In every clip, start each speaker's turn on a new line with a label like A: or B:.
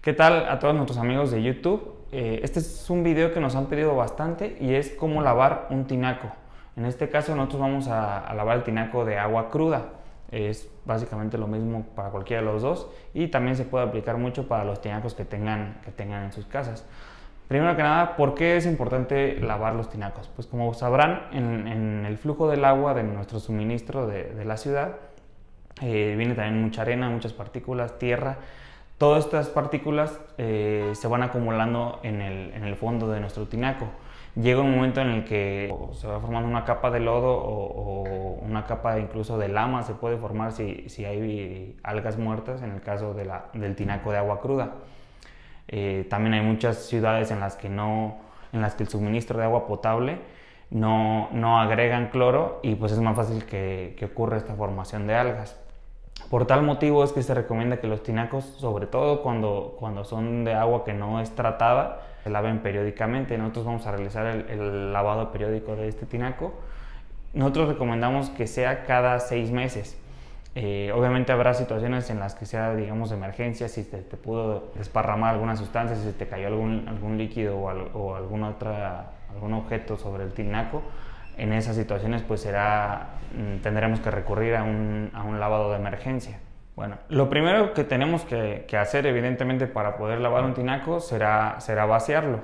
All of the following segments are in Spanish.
A: ¿Qué tal a todos nuestros amigos de YouTube? Este es un video que nos han pedido bastante y es cómo lavar un tinaco. En este caso nosotros vamos a lavar el tinaco de agua cruda. Es básicamente lo mismo para cualquiera de los dos y también se puede aplicar mucho para los tinacos que tengan en sus casas. Primero que nada, ¿por qué es importante lavar los tinacos? Pues como sabrán, en el flujo del agua de nuestro suministro de la ciudad viene también mucha arena, muchas partículas, tierra. Todas estas partículas se van acumulando en el fondo de nuestro tinaco. Llega un momento en el que se va formando una capa de lodo o una capa incluso de lama se puede formar si hay algas muertas, en el caso del tinaco de agua cruda. También hay muchas ciudades en las que el suministro de agua potable no agregan cloro y pues es más fácil que ocurra esta formación de algas. Por tal motivo es que se recomienda que los tinacos, sobre todo cuando son de agua que no es tratada, se laven periódicamente. Nosotros vamos a realizar el lavado periódico de este tinaco. Nosotros recomendamos que sea cada 6 meses. Obviamente habrá situaciones en las que sea, digamos, de emergencia, si te pudo desparramar alguna sustancia, si te cayó algún líquido o algún objeto sobre el tinaco. En esas situaciones pues tendremos que recurrir a un lavado de emergencia. Bueno, lo primero que tenemos que hacer evidentemente para poder lavar un tinaco será vaciarlo.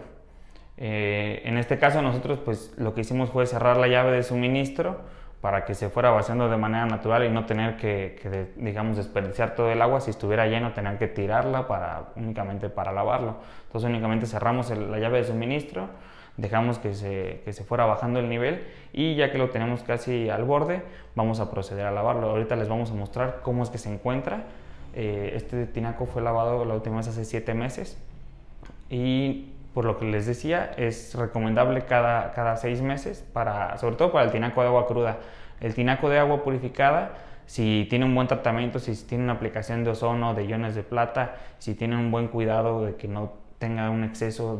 A: En este caso nosotros pues lo que hicimos fue cerrar la llave de suministro para que se fuera vaciando de manera natural y no tener digamos, desperdiciar todo el agua. Si estuviera lleno, tener que tirarla únicamente para lavarlo. Entonces únicamente cerramos la llave de suministro, dejamos que se fuera bajando el nivel y ya que lo tenemos casi al borde, vamos a proceder a lavarlo. Ahorita les vamos a mostrar cómo es que se encuentra. Este tinaco fue lavado la última vez hace 7 meses y por lo que les decía, es recomendable cada 6 meses, sobre todo para el tinaco de agua cruda. El tinaco de agua purificada, si tiene un buen tratamiento, si tiene una aplicación de ozono, de iones de plata, si tiene un buen cuidado de que no tenga un exceso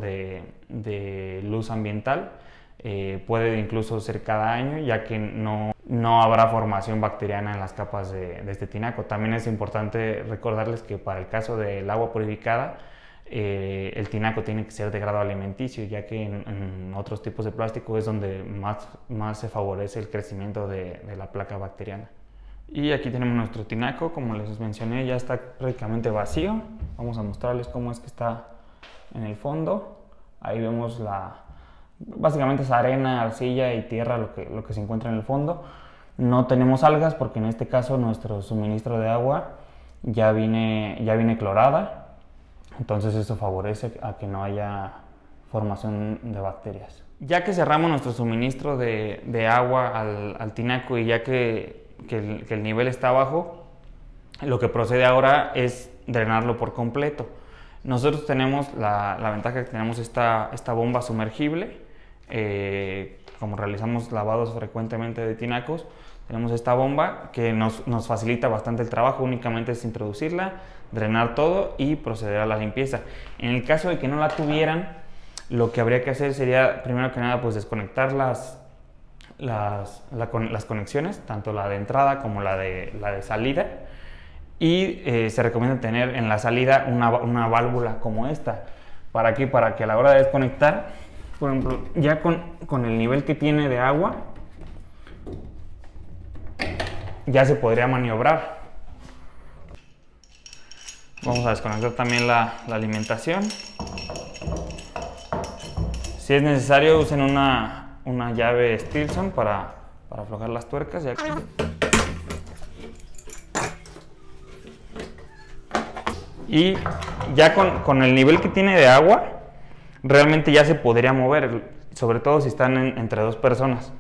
A: de luz ambiental, puede incluso ser cada año, ya que no habrá formación bacteriana en las capas de este tinaco. También es importante recordarles que para el caso del agua purificada, el tinaco tiene que ser de grado alimenticio, ya que en otros tipos de plástico es donde más se favorece el crecimiento de la placa bacteriana. Y aquí tenemos nuestro tinaco, como les mencioné, ya está prácticamente vacío. Vamos a mostrarles cómo es que está en el fondo. Ahí vemos básicamente es arena, arcilla y tierra lo que se encuentra en el fondo. No tenemos algas porque en este caso nuestro suministro de agua ya viene clorada. Entonces eso favorece a que no haya formación de bacterias. Ya que cerramos nuestro suministro de agua al tinaco y ya que el nivel está bajo, lo que procede ahora es drenarlo por completo. Nosotros tenemos la ventaja que tenemos esta bomba sumergible. Como realizamos lavados frecuentemente de tinacos, tenemos esta bomba que nos facilita bastante el trabajo. Únicamente es introducirla, drenar todo y proceder a la limpieza. En el caso de que no la tuvieran, lo que habría que hacer sería, primero que nada, pues desconectar las conexiones, tanto la de entrada como la de salida. Y se recomienda tener en la salida una válvula como esta. ¿Para qué? Para que a la hora de desconectar, por ejemplo, ya con el nivel que tiene de agua, ya se podría maniobrar. Vamos a desconectar también la alimentación. Si es necesario, usen una llave Stilson para aflojar las tuercas. Y ya con el nivel que tiene de agua, realmente ya se podría mover, sobre todo si están entre 2 personas.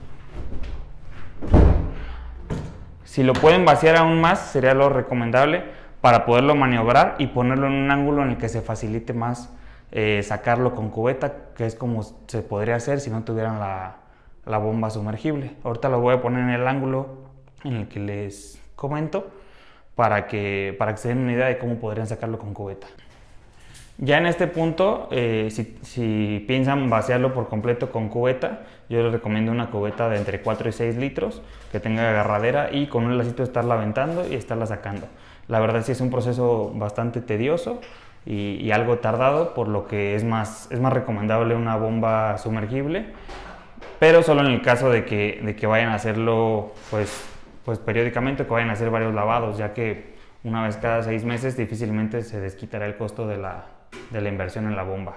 A: Si lo pueden vaciar aún más, sería lo recomendable para poderlo maniobrar y ponerlo en un ángulo en el que se facilite más sacarlo con cubeta, que es como se podría hacer si no tuvieran la bomba sumergible. Ahorita lo voy a poner en el ángulo en el que les comento para que se den una idea de cómo podrían sacarlo con cubeta. Ya en este punto, si piensan vaciarlo por completo con cubeta, yo les recomiendo una cubeta de entre 4 y 6 litros que tenga agarradera y con un lacito estarla aventando y estarla sacando. La verdad sí es un proceso bastante tedioso, y algo tardado, por lo que es más recomendable una bomba sumergible, pero solo en el caso de que vayan a hacerlo pues periódicamente, que vayan a hacer varios lavados, ya que una vez cada 6 meses difícilmente se desquitará el costo de la inversión en la bomba.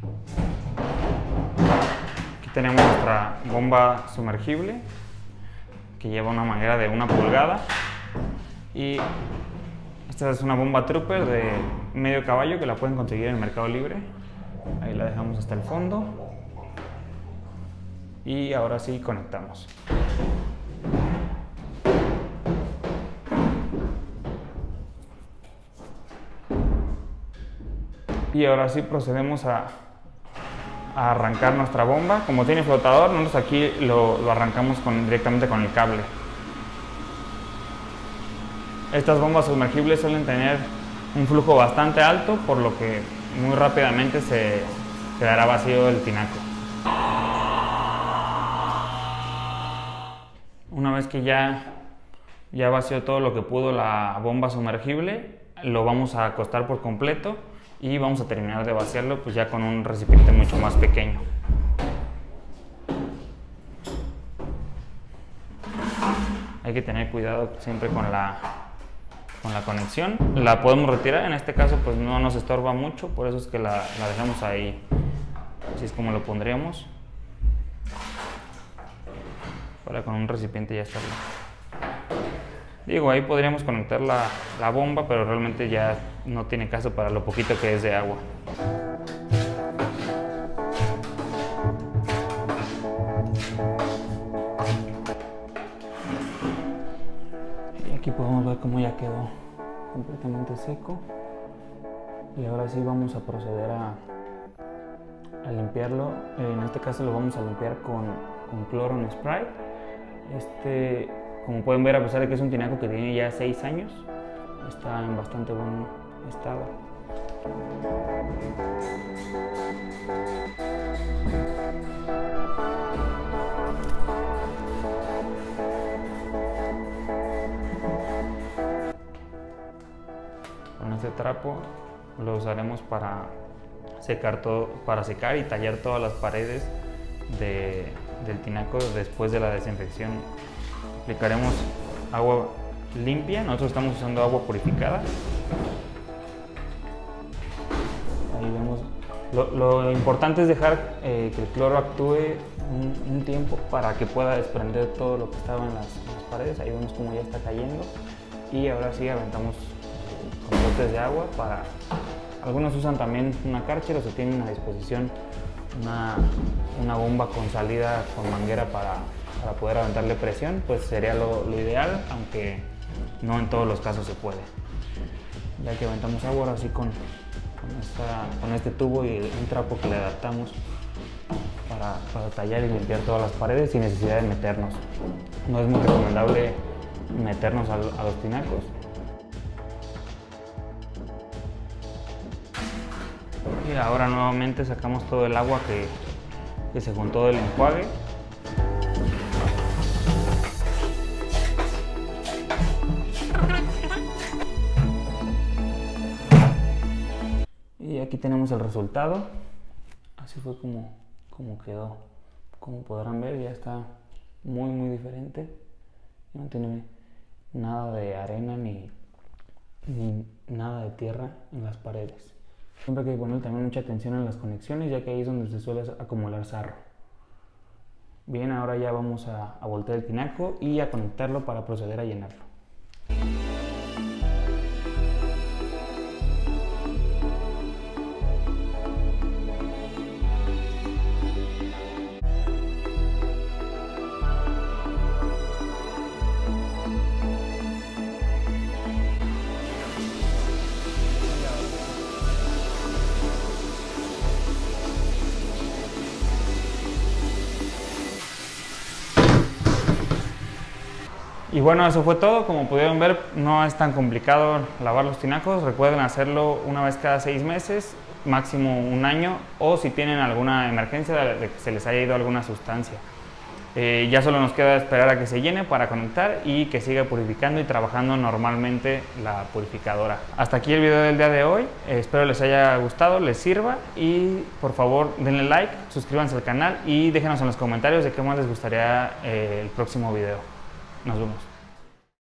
A: Aquí tenemos nuestra bomba sumergible, que lleva una manguera de 1 pulgada, y esta es una bomba Trooper de medio caballo que la pueden conseguir en el Mercado Libre. Ahí la dejamos hasta el fondo y ahora sí conectamos. Y ahora sí procedemos a arrancar nuestra bomba. Como tiene flotador, nosotros aquí lo arrancamos directamente con el cable. Estas bombas sumergibles suelen tener un flujo bastante alto, por lo que muy rápidamente se quedará vacío el tinaco. Una vez que ya vació todo lo que pudo la bomba sumergible, lo vamos a acostar por completo y vamos a terminar de vaciarlo pues ya con un recipiente mucho más pequeño. Hay que tener cuidado siempre con la conexión. La podemos retirar, en este caso pues no nos estorba mucho, por eso es que la dejamos ahí. Así es como lo pondríamos. Ahora con un recipiente ya está bien. Digo, ahí podríamos conectar la bomba, pero realmente ya no tiene caso para lo poquito que es de agua. Y aquí podemos ver cómo ya quedó completamente seco. Y ahora sí vamos a proceder a limpiarlo. En este caso lo vamos a limpiar con cloro en spray. Como pueden ver, a pesar de que es un tinaco que tiene ya 6 años, está en bastante buen estado. Con este trapo lo usaremos para secar y tallar todas las paredes del tinaco después de la desinfección. Aplicaremos agua limpia, nosotros estamos usando agua purificada. Ahí vemos. Lo importante es dejar que el cloro actúe un tiempo para que pueda desprender todo lo que estaba en las paredes. Ahí vemos como ya está cayendo. Y ahora sí aventamos con botes de agua. Algunos usan también una Karcher, o se tienen a disposición una bomba con salida con manguera para poder aventarle presión, pues sería lo ideal, aunque no en todos los casos se puede. Ya que aventamos agua, ahora sí con este tubo y un trapo que le adaptamos para tallar y limpiar todas las paredes sin necesidad de meternos. No es muy recomendable meternos a los tinacos. Y ahora nuevamente sacamos todo el agua que se juntó del enjuague. Y aquí tenemos el resultado. Así fue como quedó. Como podrán ver, ya está muy diferente. No tiene nada de arena ni nada de tierra en las paredes. Siempre hay que poner también mucha atención en las conexiones, ya que ahí es donde se suele acumular sarro. Bien, ahora ya vamos a voltear el tinaco y a conectarlo para proceder a llenarlo. Y bueno, eso fue todo. Como pudieron ver, no es tan complicado lavar los tinacos. Recuerden hacerlo una vez cada 6 meses, máximo 1 año, o si tienen alguna emergencia de que se les haya ido alguna sustancia. Ya solo nos queda esperar a que se llene para conectar y que siga purificando y trabajando normalmente la purificadora. Hasta aquí el video del día de hoy, espero les haya gustado, les sirva y por favor denle like, suscríbanse al canal y déjenos en los comentarios de qué más les gustaría el próximo video. Nos vemos.